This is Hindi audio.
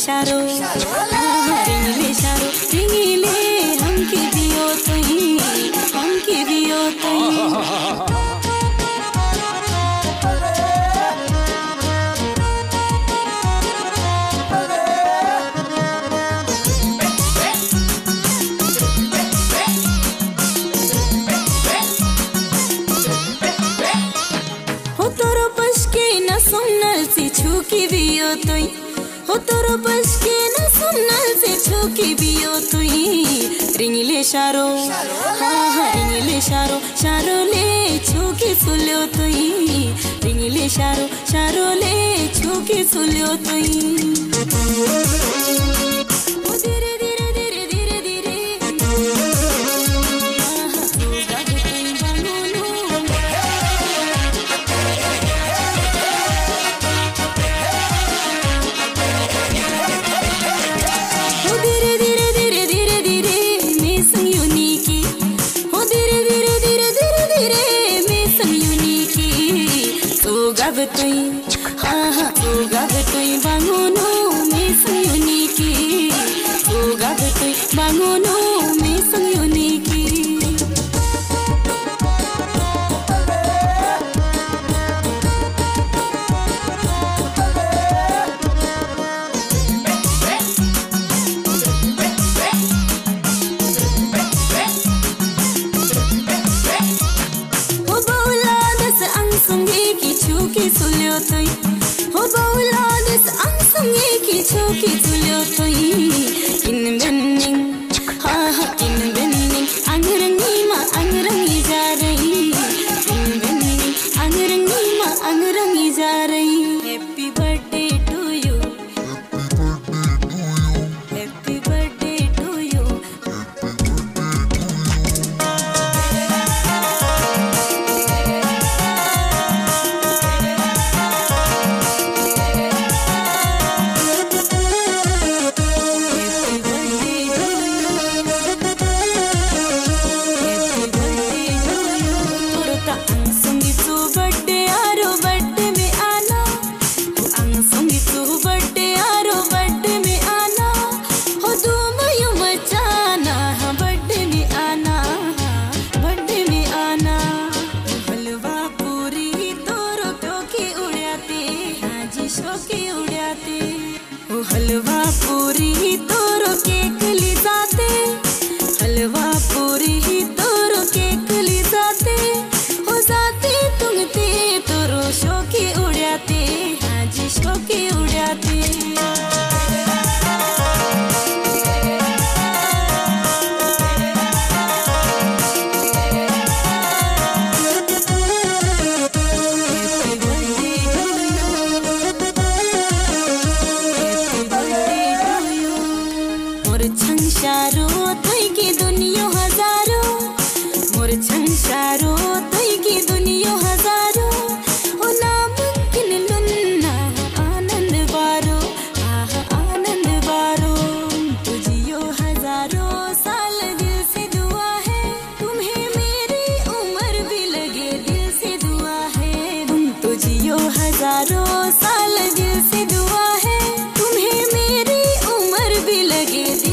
शारो रिंगले शारो रिंगले हमके दियो तुई हमके दियो तुई। छुकी बियो तुई हो तोरो बस के न सुनल से छुकी बियो तुई रिंगले शारो हाँ रिंगले शारो शारो ले छुकी सुल्यो तुई रिंगले शारो शारो ले छुकी सुल्यो तुई। Gabatoy bangono me sangyuniki gabatoy bangono me sangyuniki ho baula das ang sungi ki chuki sulyo toy हो बाउला दिस अंग संगे की छोकी तुल्यो तोई किन बन्निंग हाँ किन बन्निंग अंगरंगी माँ अंगरंगी जा रही किन बन्निंग अंगरंगी माँ अंगरंगी जा रही। Happy birthday to you happy birthday to you. हलवा पूरी तोरो केक ली जाते हलवा पूरी तोरो केक ली जाते हो जाते तुम ते तोरो शोके उड़ाते हाँ जी शोके उड़ाते। छंशारो तोई की दुनिया हजारो मोर छंशारो तोई की दुनिया हजारो ओ नामुमकिन लुन्ना आनंद बारो आनंद बारो तुझियो हजारों साल दिल से दुआ है तुम्हें मेरी उम्र भी लगे दिल से दुआ है तुझियो हजारों साल दिल से दुआ है तुम्हें मेरी उम्र भी लगे।